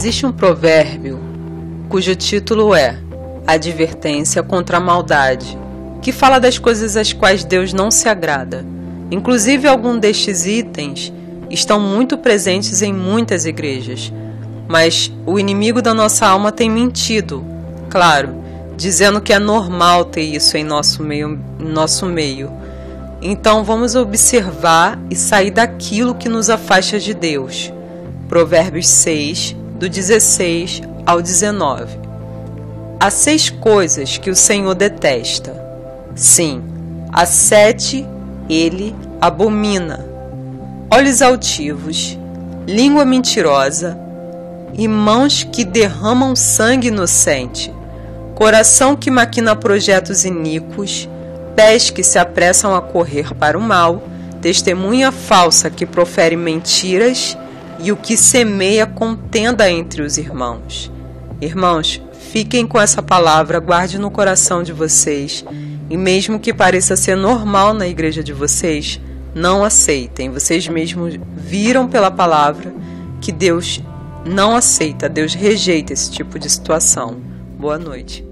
Existe um provérbio cujo título é Advertência contra a Maldade, que fala das coisas às quais Deus não se agrada. Inclusive, alguns destes itens estão muito presentes em muitas igrejas, mas o inimigo da nossa alma tem mentido, claro, dizendo que é normal ter isso em nosso meio. Então vamos observar e sair daquilo que nos afasta de Deus. Provérbios 6, do 16 ao 19. Há 6 coisas que o Senhor detesta. Sim, há 7 ele abomina: olhos altivos, língua mentirosa e mãos que derramam sangue inocente, coração que maquina projetos iníquos, pés que se apressam a correr para o mal, testemunha falsa que profere mentiras e o que semeia contenda entre os irmãos. Irmãos, fiquem com essa palavra, guarde no coração de vocês, e mesmo que pareça ser normal na igreja de vocês, não aceitem. Vocês mesmos viram pela palavra que Deus não aceita, Deus rejeita esse tipo de situação. Boa noite.